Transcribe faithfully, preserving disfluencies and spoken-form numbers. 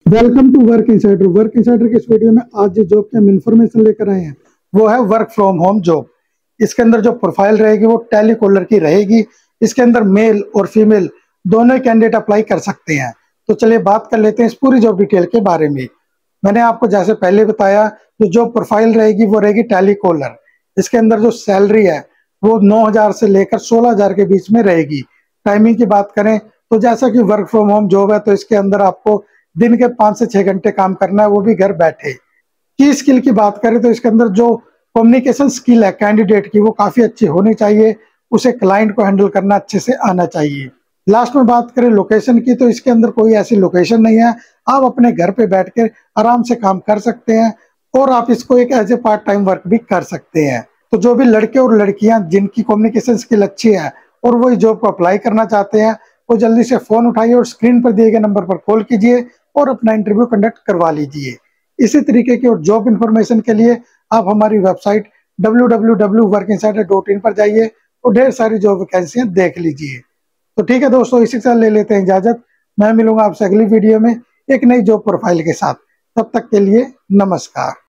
Welcome to Work Insider. Work Insider के इस video में आज जो जॉब की हम इंफॉर्मेशन लेकर आए हैं वो है वर्क फ्रॉम होम जॉब। इसके अंदर जो प्रोफाइल रहेगी वो टेलीकॉलर की रहेगी। इसके अंदर मेल और फीमेल दोनों कैंडिडेट अप्लाई कर सकते हैं। तो चलिए बात कर लेते हैं इस पूरी जॉब डिटेल के बारे में। मैंने आपको जैसे पहले बताया, जो जॉब प्रोफाइल रहेगी वो रहेगी टेलीकॉलर। इसके अंदर जो सैलरी है वो नौ हजार से लेकर सोलह हजार के बीच में रहेगी। टाइमिंग की बात करें तो जैसा कि वर्क फ्रॉम होम जॉब है तो इसके अंदर आपको दिन के पाँच से छह घंटे काम करना है, वो भी घर बैठे। की स्किल की बात करें तो इसके अंदर जो कम्युनिकेशन स्किल है कैंडिडेट की वो काफी अच्छी होनी चाहिए। उसे क्लाइंट को हैंडल करना अच्छे से आना चाहिए। लास्ट में बात करें लोकेशन की तो इसके अंदर कोई ऐसी लोकेशन नहीं है। आप अपने घर पे बैठ कर आराम से काम कर सकते हैं और आप इसको एक as a part time work भी कर सकते हैं। तो जो भी लड़के और लड़कियां जिनकी कम्युनिकेशन स्किल अच्छी है और वो इस जॉब को अप्लाई करना चाहते हैं, वो जल्दी से फोन उठाइए और स्क्रीन पर दिए गए नंबर पर कॉल कीजिए और अपना इंटरव्यू कंडक्ट करवा लीजिए। इसी तरीके की और जॉब इन्फॉर्मेशन के लिए आप हमारी website W W W dot Work Insider dot in पर जाइए और ढेर सारी जॉब वैकेंसियां देख लीजिए। तो ठीक है दोस्तों, इसी के साथ ले लेते हैं इजाजत। मैं मिलूंगा आपसे अगली वीडियो में एक नई जॉब प्रोफाइल के साथ। तब तक के लिए नमस्कार।